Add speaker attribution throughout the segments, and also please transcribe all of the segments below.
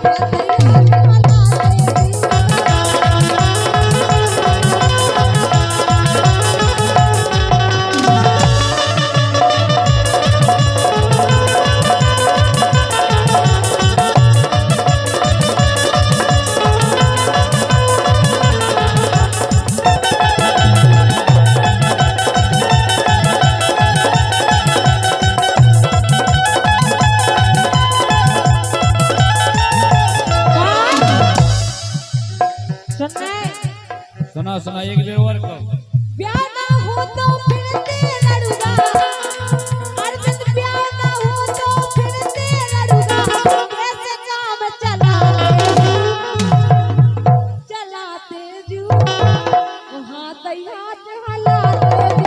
Speaker 1: सुना सुना एक बेर और कहो।
Speaker 2: प्यार ना हो तो फिर तेरा लड़ूंगा, अर्जुन प्यार ना हो तो फिर तेरा लड़ूंगा। कैसे काम चलाते जू हाथ हाथ हलाते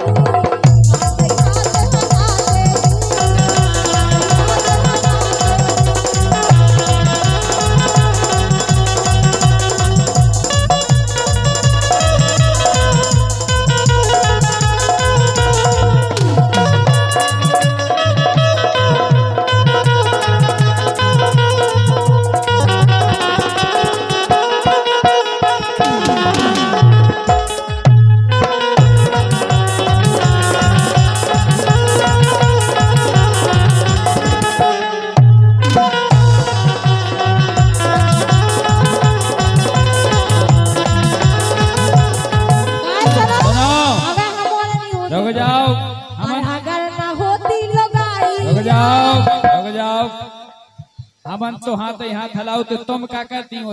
Speaker 1: हमन तो हाथ यहाँ हलाओ तो तुम क्या करती हो?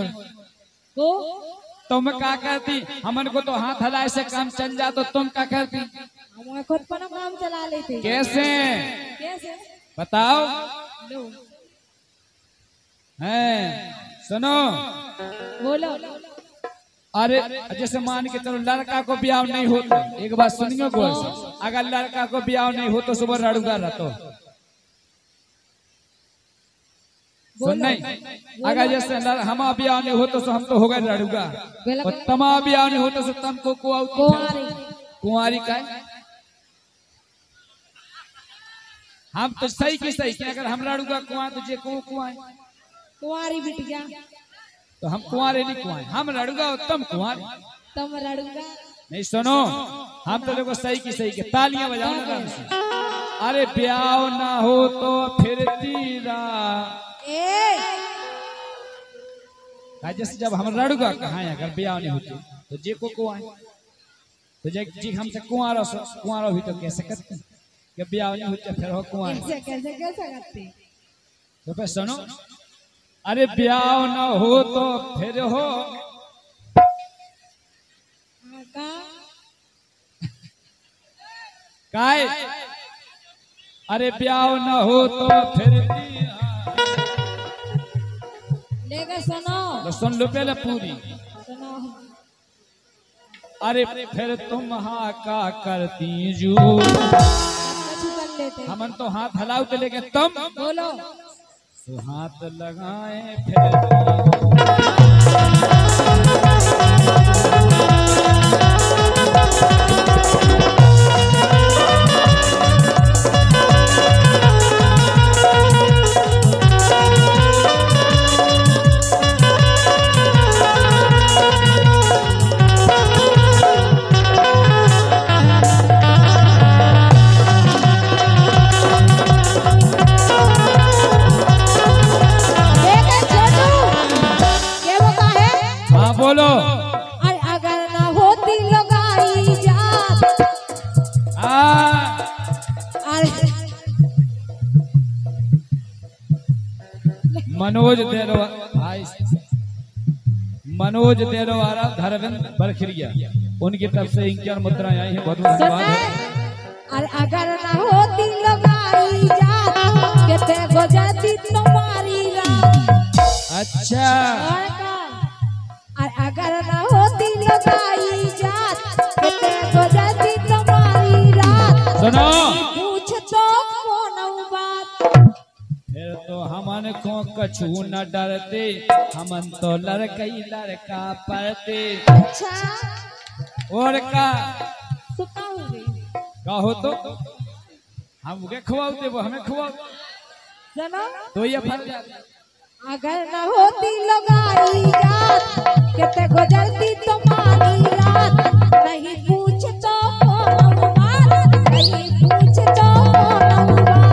Speaker 1: तुम क्या करती? हमन को तो हाथ हलाए से काम चल जा तो तुम क्या करती?
Speaker 2: हम खुद पर काम चला लेते।
Speaker 1: कैसे
Speaker 2: कैसे
Speaker 1: बताओ? हैं सुनो
Speaker 2: बोलो।
Speaker 1: अरे जैसे मान के चलो लड़का को ब्याह नहीं हो तो एक बात सुनियो को, अगर लड़का को ब्याह नहीं हो तो सुबह रड़ूगा रहतो सुन नहीं। अगर जैसे हम ब्याह नहीं हो तो हम तो हो गए लड़ूगा, और तमा ब्याह नहीं हो तो तुमको कुंवारी का हम तो सही की सही कि अगर हम लड़ूगा कुआं तो जे
Speaker 2: कुंवारी बिटिया
Speaker 1: तो हम कुंवारे नहीं कुआं, हम लड़ूगा और तुम कुंवारे।
Speaker 2: तुम लड़ूंगा
Speaker 1: नहीं सुनो, हम तो देखो सही की सही के तालियां बजाओ ना। अरे ब्याह ना हो तो फिर तीरा जैसे जब हम लड़ूगा कहाँ अगर ब्याह नहीं होती तो जे को कुआं तो जी हमसे कुंवारा भी तो कैसे करते कि ब्याह नहीं होते फिर हो कुआं
Speaker 2: कैसे करते।
Speaker 1: तो फिर सुनो, अरे ब्याह ना हो तो फिर हो काय, अरे ब्याह ना हो तो फिर
Speaker 2: लेके सुनो
Speaker 1: तो सुन लो पहले पूरी।
Speaker 2: सुनो।
Speaker 1: अरे फिर तुम हाँ का करती जू हमन तो हाथ हलाओ तो लेकिन तुम
Speaker 2: बोलो
Speaker 1: तो हाथ लगाए फिर बोलो।
Speaker 2: अगर ना होती लगाई जात
Speaker 1: मनोज देरोवारा धर्मेंद्र बरखिरिया उनकी तरफ से इंक्यान मुद्राएं आई हैं, बहुत बहुत धन्यवाद।
Speaker 2: अगर ना होती लगाई जात कितने गुजरती तुम्हारी रात।
Speaker 1: अच्छा
Speaker 2: अगर ना होती लगाई जात कितने गुजरती तुम्हारी रात।
Speaker 1: सुनो
Speaker 2: पूछ तो कौन बात,
Speaker 1: फिर तो हमन को कछु न डरते, हमन तो लड़कई लड़का पढ़ते।
Speaker 2: अच्छा
Speaker 1: और का
Speaker 2: हो
Speaker 1: तो हम के खवाओ वो हमें खवाओ
Speaker 2: सुनो
Speaker 1: तो ये फल जाता।
Speaker 2: अगर न होती लगाई जात किते गुजरती तुम्हारी रात नहीं पूछ तो कौन बात नहीं पूछ तो कौन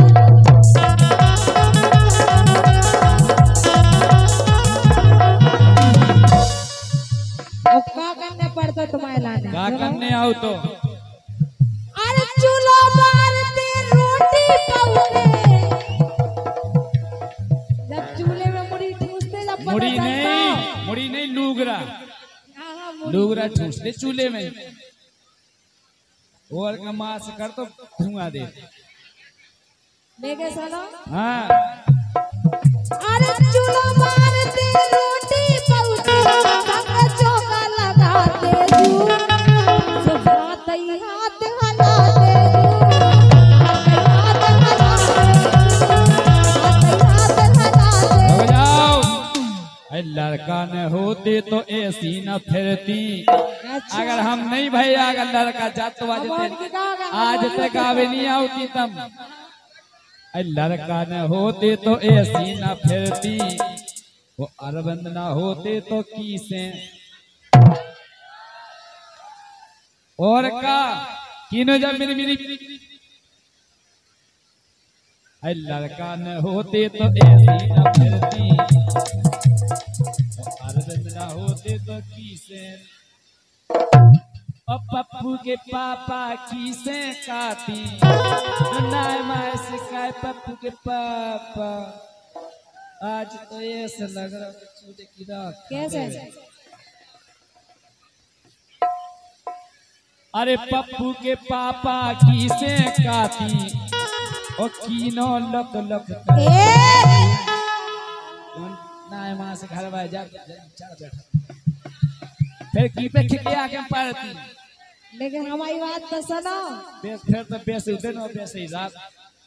Speaker 2: बात क्या करने पड़ता तुम्हारे लाने
Speaker 1: क्या करने आओ तो
Speaker 2: अरे चूल्हा मारते रोटी पकने जब चूल्हे में मुड़ी ठूसते जब
Speaker 1: मुड़ी नहीं लूगरा लूगरा ठूसते चूल्हे में और का मांस कर तो धुआं दे
Speaker 2: देखे सुनो
Speaker 1: हाँ
Speaker 2: अरे चूल्हा मारते रोटी पकने संग चौका लगाते जू हाथ ही हाथ हलाते
Speaker 1: हो जाओ लड़का न होते तो ऐसी न फिरती अगर हम नहीं भैया अगर लड़का जातो आज तक आवे नहीं आती तब लड़का न होते तो ऐसी न फिरती वो अरविंद न होते तो किसे और का किनो जब मेरी लड़का न होते तो ऐसी न फिरती अरविंद न होते तो किसे और पप्पू के पापा किसे काती नाय माय सिखाए पप्पू के पापा आज तो ऐसे लग रहा है चूल्हे की राख
Speaker 2: कैसे
Speaker 1: अरे पप्पू के पापा किसे काती ओ कीनो लक लक नाय मां से घर भाई जा चल बैठा फिर की पे खिके आके पड़ती
Speaker 2: लेकिन हमारी बात तो सुनो
Speaker 1: बेस फिर तो बेस दिन और बेस ही रात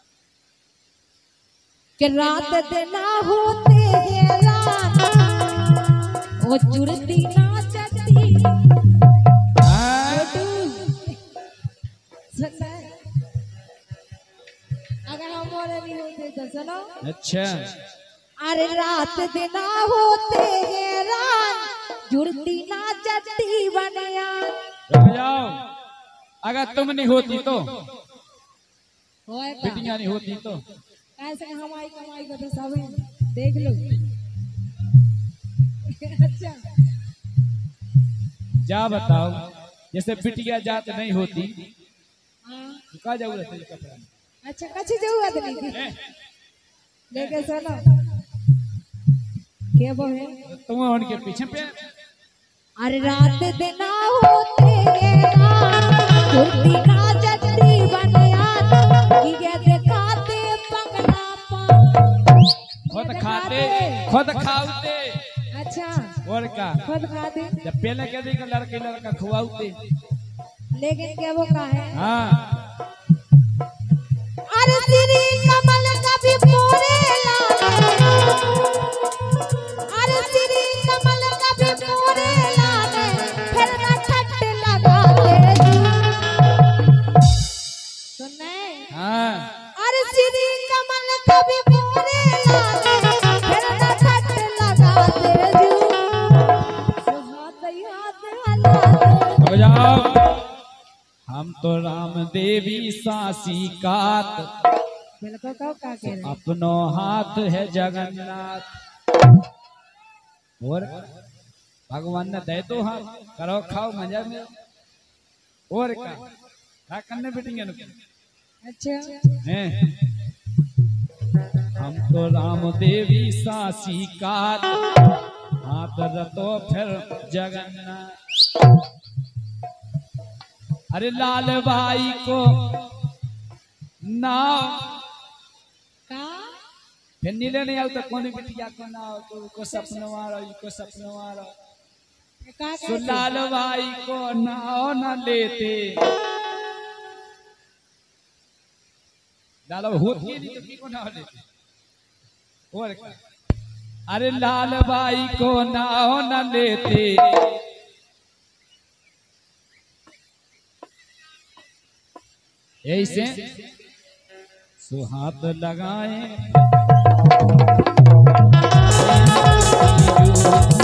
Speaker 2: कि रात दिन होते हैरान वो जुड़ती ना चलती अगर हम और नहीं होते तो सुनो
Speaker 1: अच्छा
Speaker 2: अरे रात दिन होते हैरान जुड़ती ना चलती बनिया
Speaker 1: रुक जाओ अगर तुम नहीं होती तो
Speaker 2: होएगा
Speaker 1: बेटियां नहीं होती तो
Speaker 2: ऐसे हमारी कमाई को तो सब देख लो अच्छा
Speaker 1: जा बताओ जैसे बिटिया जात नहीं होती
Speaker 2: हाँ
Speaker 1: तो का जरूरत है कपड़ा में?
Speaker 2: अच्छा कच्ची जरूरत नहीं थी लेके सुनो क्या वो है
Speaker 1: तुम उनके पीछे पे
Speaker 2: अरे रात दिन होते जुड़ती ना चलती बनिया ये दिखाते पगला
Speaker 1: खुद खाते खुद खाते
Speaker 2: अच्छा
Speaker 1: और का
Speaker 2: खुद खाते
Speaker 1: जब पहले कह दी लड़के लड़का खुआते
Speaker 2: लेकिन क्या वो का है
Speaker 1: हाँ
Speaker 2: अरे श्री कमल कभी मोरे अरे श्री कमल कभी मोरे लाने फिर न ठट लगाते सुनने
Speaker 1: हाँ
Speaker 2: अरे श्री कमल कभी मोरे लाने फिर न ठट लगाते हाथ हलाते
Speaker 1: हो जाओ हम तो राम देवी सासी कात
Speaker 2: बिल्कुल का कह रहे
Speaker 1: अपनो हाथ है जगन्नाथ और भगवान ने दे दो हाथ करो खाओ मजा में और क्या करने बैठेंगे ना
Speaker 2: अच्छा
Speaker 1: हैं हम तो राम देवी सासी कात हाथ रतो फिर जगन्नाथ अरे लाल भाई को नाव
Speaker 2: का
Speaker 1: फिर नीले नहीं आओ तो कौन बिटिया को नाव को सपन मारो को सपन मारो
Speaker 2: का
Speaker 1: तो लाल भाई को नाव न लेते लाल होती नहीं तो किसको नाव लेते और क्या अरे लाल भाई को नाव न लेते ऐसे सुहात लगाए गइलू